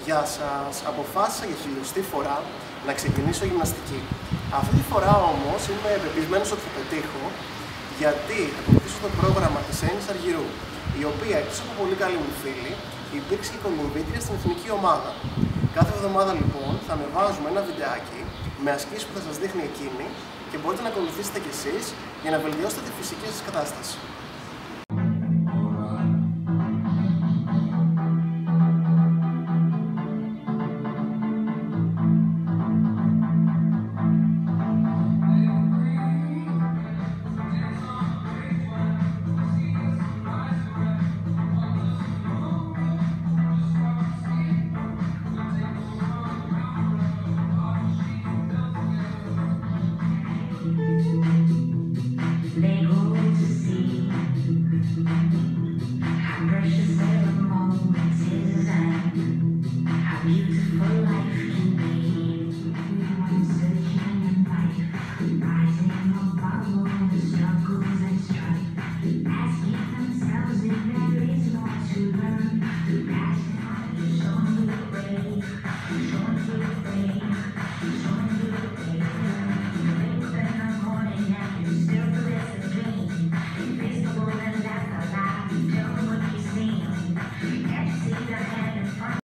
Γεια σας! Αποφάσισα για χιλιοστή φορά να ξεκινήσω γυμναστική. Αυτή τη φορά όμως είμαι πεπισμένος ότι θα πετύχω, γιατί θα ακολουθήσω το πρόγραμμα της Έννης Αργυρού, η οποία εκτός από πολύ καλή μου φίλη, υπήρξε και κολυμβήτρια στην εθνική ομάδα. Κάθε εβδομάδα λοιπόν θα ανεβάζουμε ένα βιντεάκι με ασκήσεις που θα σας δείχνει εκείνη και μπορείτε να ακολουθήσετε κι εσείς για να βελτιώσετε τη φυσική σας κατάσταση.